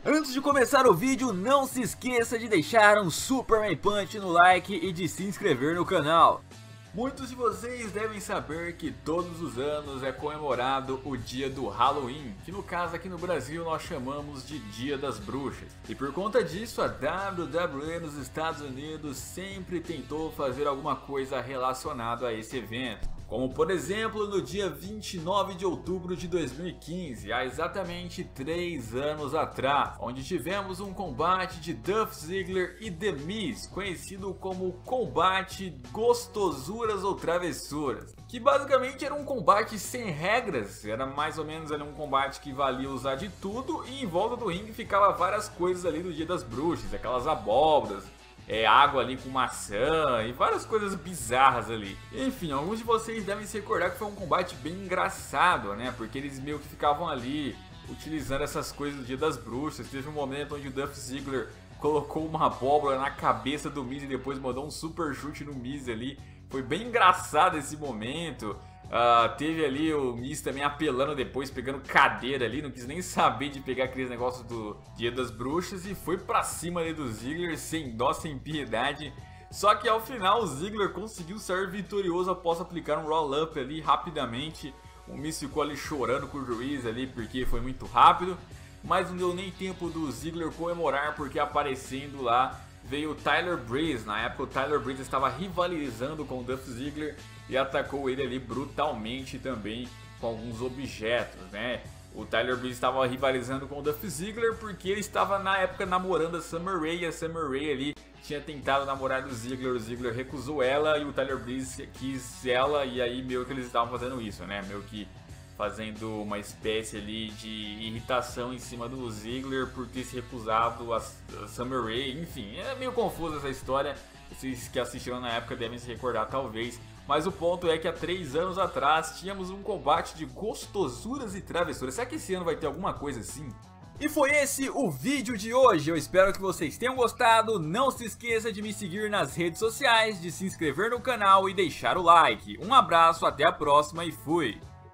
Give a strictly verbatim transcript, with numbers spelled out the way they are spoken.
Antes de começar o vídeo, não se esqueça de deixar um Superman Punch no like e de se inscrever no canal. Muitos de vocês devem saber que todos os anos é comemorado o dia do Halloween, que no caso aqui no Brasil nós chamamos de Dia das Bruxas. E por conta disso a W W E nos Estados Unidos sempre tentou fazer alguma coisa relacionada a esse evento. Como por exemplo no dia vinte e nove de outubro de dois mil e quinze, há exatamente três anos atrás, onde tivemos um combate de Dolph Ziggler e The Miz, conhecido como combate Gostosuras ou Travessuras, que basicamente era um combate sem regras, era mais ou menos ali um combate que valia usar de tudo e em volta do ringue ficava várias coisas ali do Dia das Bruxas, aquelas abóboras, É, água ali com maçã e várias coisas bizarras ali. Enfim, alguns de vocês devem se recordar que foi um combate bem engraçado, né? Porque eles meio que ficavam ali utilizando essas coisas do Dia das Bruxas. Teve um momento onde o Dolph Ziggler colocou uma abóbora na cabeça do Miz e depois mandou um super chute no Miz ali. Foi bem engraçado esse momento. Uh, teve ali o Miz também apelando depois, pegando cadeira ali, não quis nem saber de pegar aqueles negócios do Dia das Bruxas e foi pra cima ali do Ziggler, sem dó, sem piedade. Só que ao final o Ziggler conseguiu sair vitorioso após aplicar um roll-up ali rapidamente. O Miz ficou ali chorando com o juiz ali porque foi muito rápido, mas não deu nem tempo do Ziggler comemorar porque aparecendo lá veio o Tyler Breeze. Na época o Tyler Breeze estava rivalizando com o Dolph Ziggler e atacou ele ali brutalmente também com alguns objetos, né? O Tyler Breeze estava rivalizando com o Dolph Ziggler porque ele estava na época namorando a Summer Rae, e a Summer Rae ali tinha tentado namorar o Ziggler, o Ziggler recusou ela e o Tyler Breeze quis ela, e aí meio que eles estavam fazendo isso, né? Meio que fazendo uma espécie ali de irritação em cima do Ziggler por ter se recusado a Summer Rae. Enfim, é meio confusa essa história, vocês que assistiram na época devem se recordar talvez. Mas o ponto é que há três anos atrás tínhamos um combate de gostosuras e travessuras. Será que esse ano vai ter alguma coisa assim? E foi esse o vídeo de hoje, eu espero que vocês tenham gostado. Não se esqueça de me seguir nas redes sociais, de se inscrever no canal e deixar o like. Um abraço, até a próxima e fui!